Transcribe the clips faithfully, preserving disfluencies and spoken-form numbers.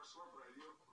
прошла проверку.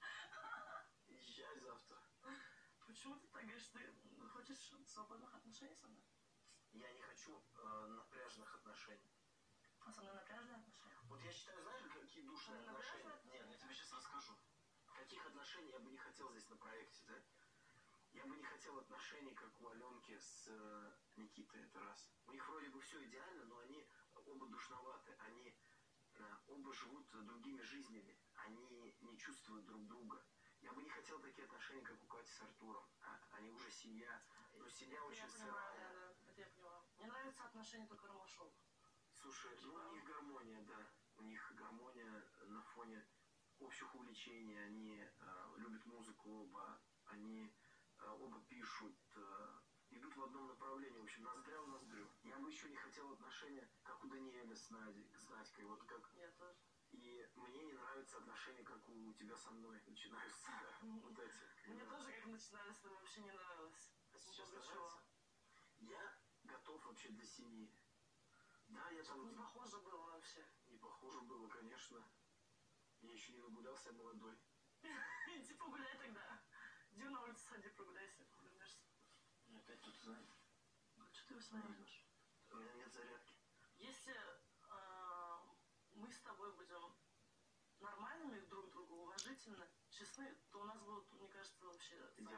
Езжай завтра. Почему ты так говоришь? Ты хочешь свободных отношений со мной? Я не хочу э, напряженных отношений. А со мной напряженные отношения? Вот я считаю, знаешь, какие душные Ну, отношения? напряженные? Нет, я тебе сейчас расскажу. Каких отношений я бы не хотел здесь на проекте, да? Я бы не хотел отношений, как у Аленки с э, Никитой, это раз. У них вроде бы все идеально, но они оба душноваты. Они э, оба живут другими жизнями. Они не чувствуют друг друга. Я бы не хотел такие отношения, как у Кати с Артуром. А, они уже семья. Но семья очень Я понимаю, сырая. да, да, это я поняла. Мне нравятся отношения только Ромашова. Слушай, ну у них гармония, да. У них гармония на фоне общих увлечений. Они э, любят музыку оба. Они э, оба пишут, э, идут в одном направлении. В общем, ноздря в ноздрю. Я бы еще не хотел отношения, как у Даниэля с Надей, с Надькой. Вот как... Я тоже. И мне не нравятся отношения, как у тебя со мной начинаются. Вот эти. Мне тоже, как начинали с тобой, вообще не нравилось. А сейчас нравится? Я готов вообще для семьи. Да, я там... Не похоже было вообще. Не похоже было, конечно. Я еще не нагулялся, я молодой. Иди погуляй тогда. Иди на улицу, сходи, прогуляйся, вернешься. Я опять тут занят. А что ты его сюда идешь? У меня нет зарядки. Если э, мы с тобой будем нормальными друг к другу, уважительны, честны, то у нас будут, мне кажется, вообще...